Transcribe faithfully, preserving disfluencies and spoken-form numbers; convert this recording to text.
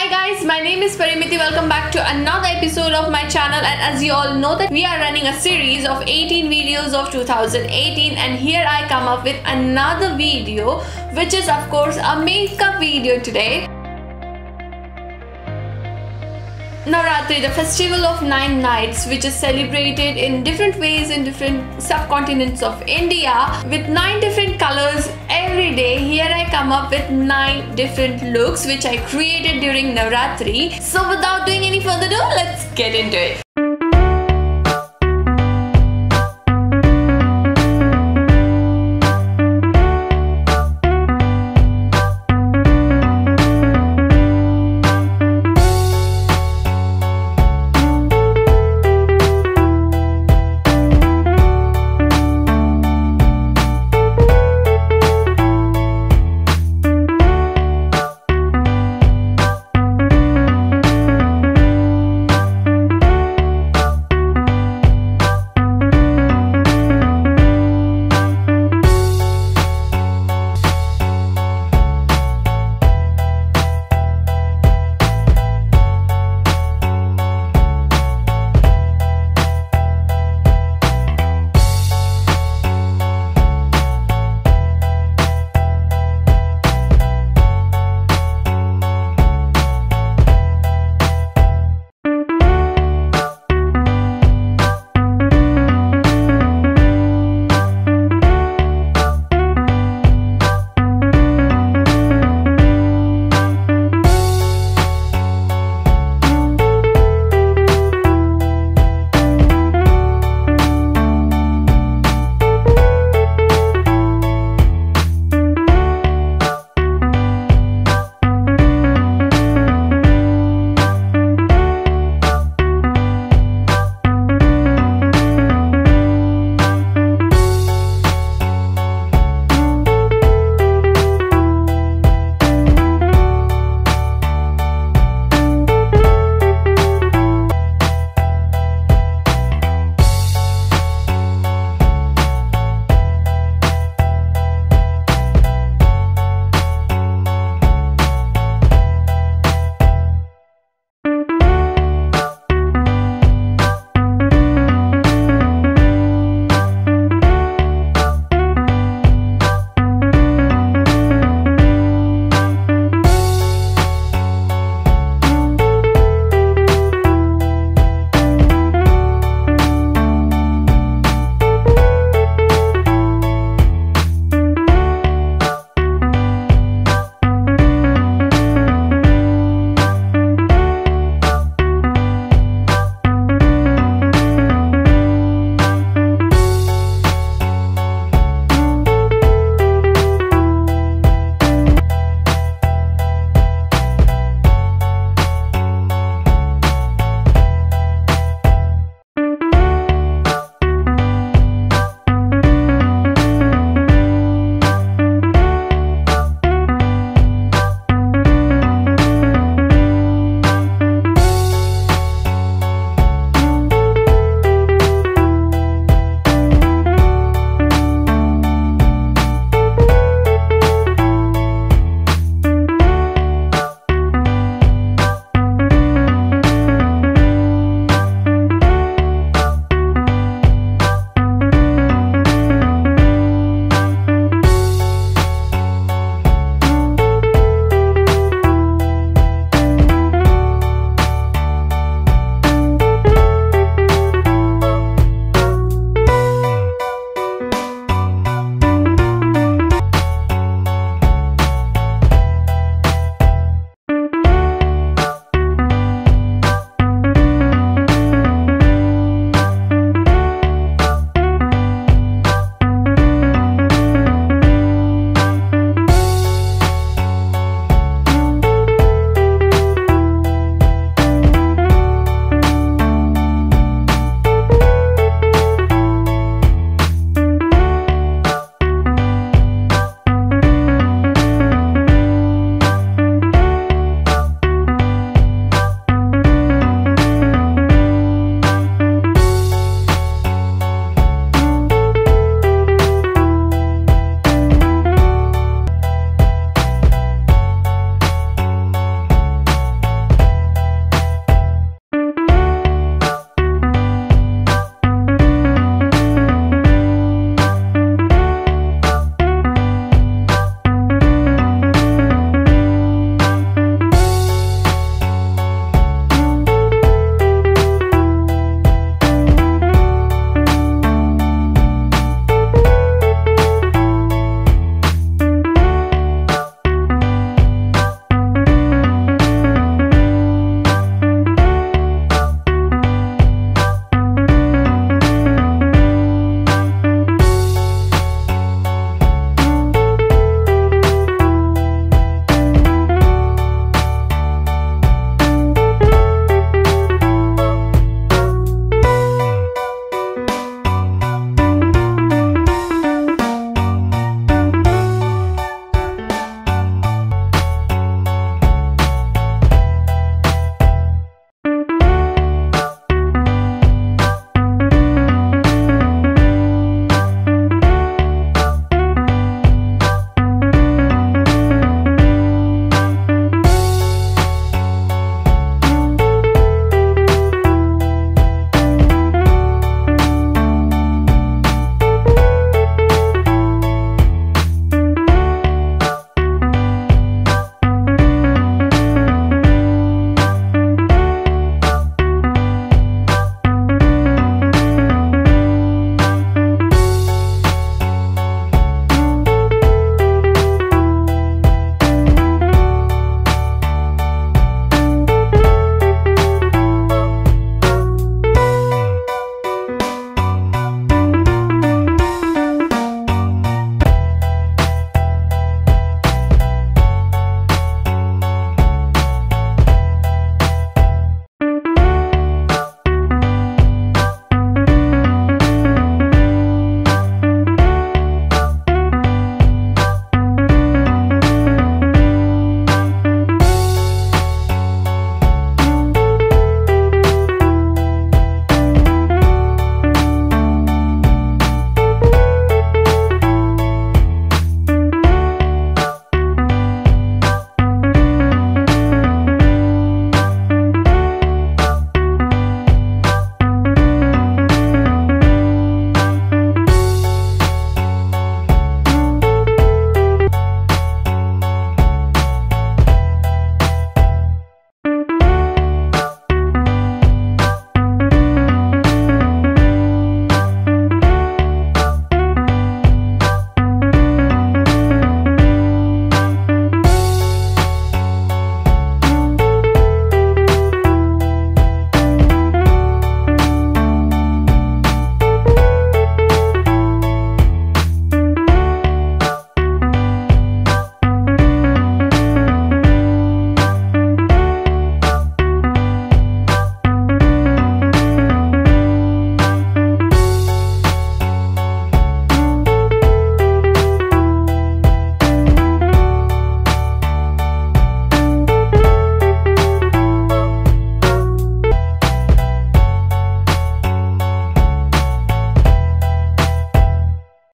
Hi guys, my name is Parimiti. Welcome back to another episode of my channel, and as you all know that we are running a series of eighteen videos of two thousand eighteen, and here I come up with another video which is of course a makeup video today. Navratri, the festival of nine nights, which is celebrated in different ways in different subcontinents of India with nine different colors every day. Here I come up with nine different looks which I created during Navratri. So without doing any further ado, let's get into it.